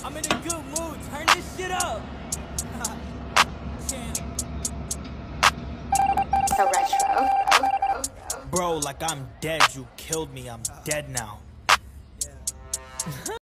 I'm in a good mood. Turn this shit up. So retro. Bro, like I'm dead. You killed me. I'm dead now.